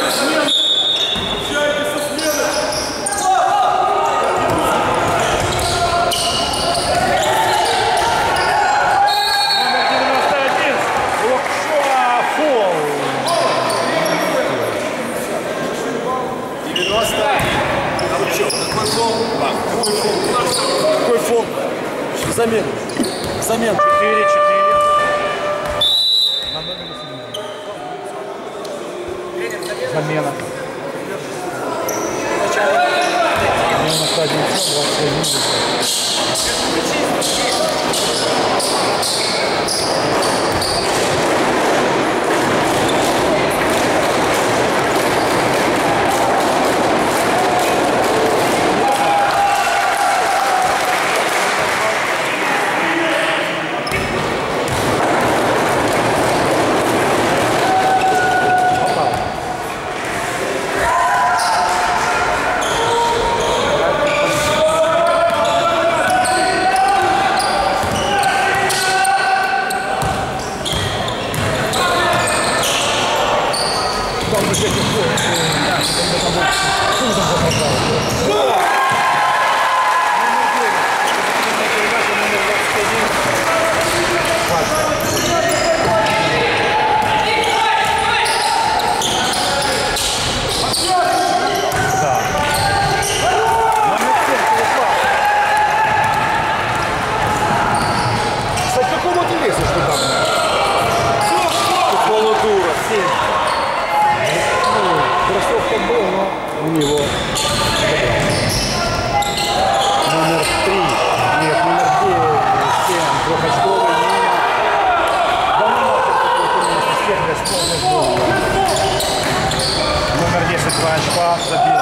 Какой фол? Замена. Замена. 4-4. Замена. Замена стадии 21. Номер 10 2 очка забил.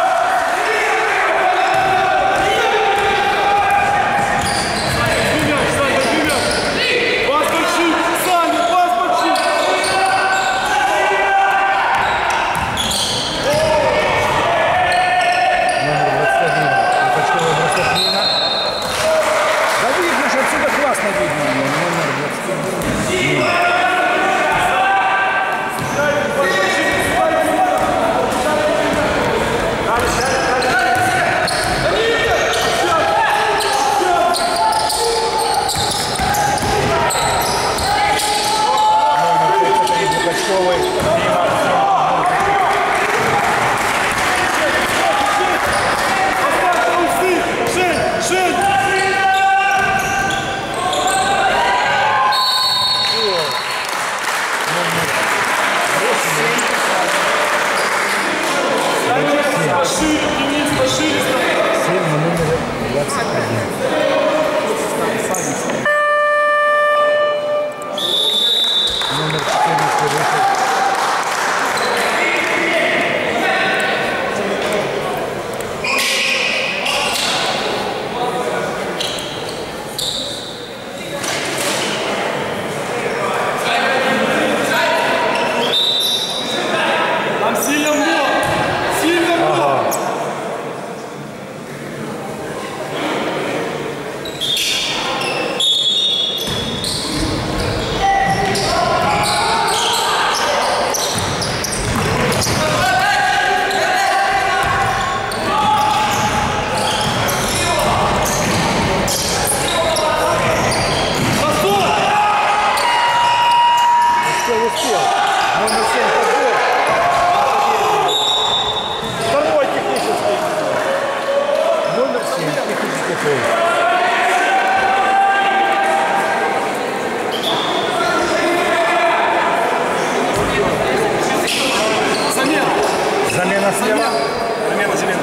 Замена слева. Замена.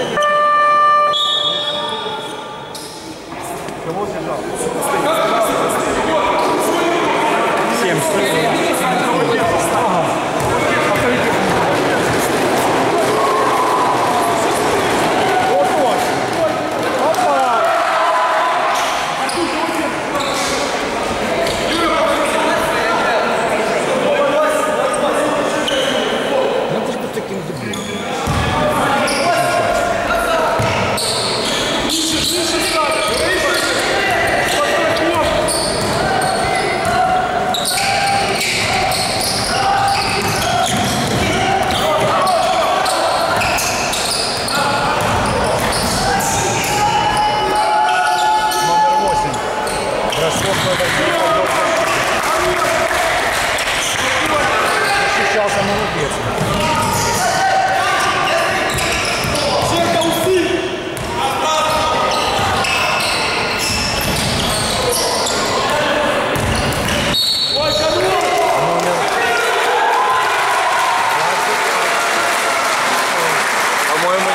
Кого держал? 7 Старался молодец. По-моему,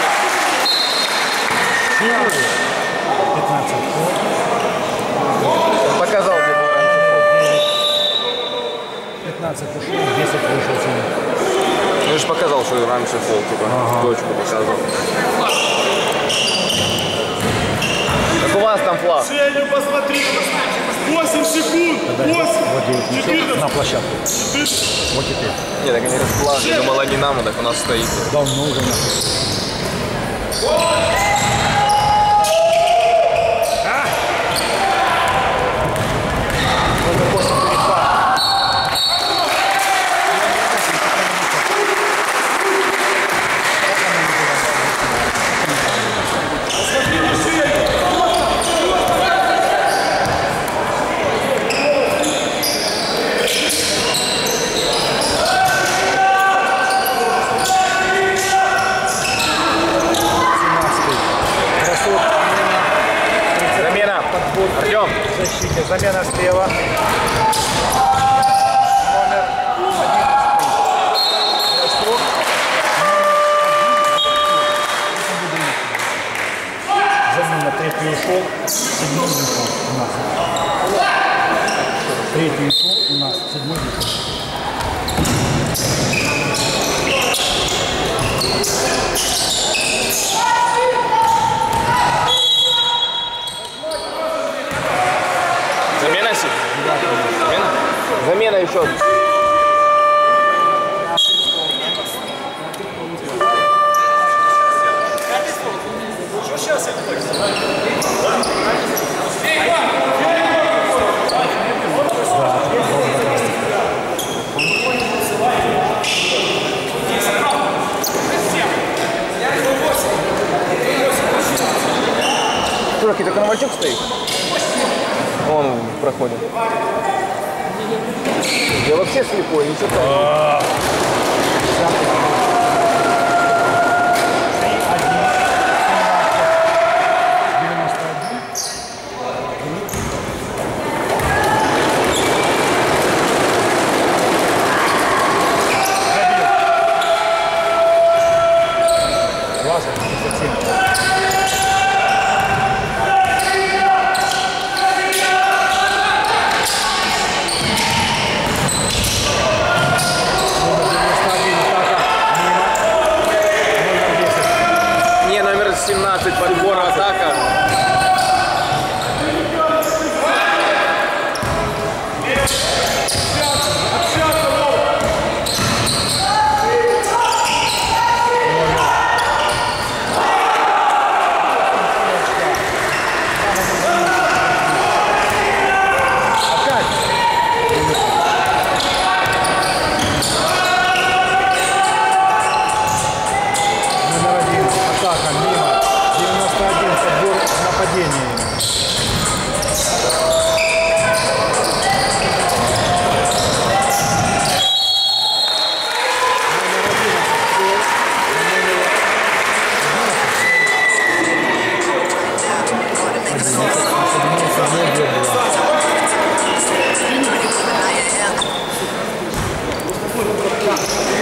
15. показал мне был раньше. 15 ушел, 10 вышел сегодня. Ну, я же показал, что раньше фол, типа, дочку показывал. Как у вас там флаг? Женю, посмотри. 8 секунд. 8. 14. На площадку. Вот теперь. Нет, так они расплавили. Я думал, они нам, так у нас стоит. Давно уже. Замена. Артем. Защите. Замена слева. Номер 11. Замена. Третий ушел. Седьмой вышел у нас. Третий ушел у нас. Седьмой вышел. Замена, Сик? Замена? Замена еще. Что, какой-то Коновальчук стоит? Он проходит. Я вообще слепой, ничего такого. Не, номер 17, подбор, атака. Номер 1. Атака. Мимо. 91. Подбор нападения. Yeah.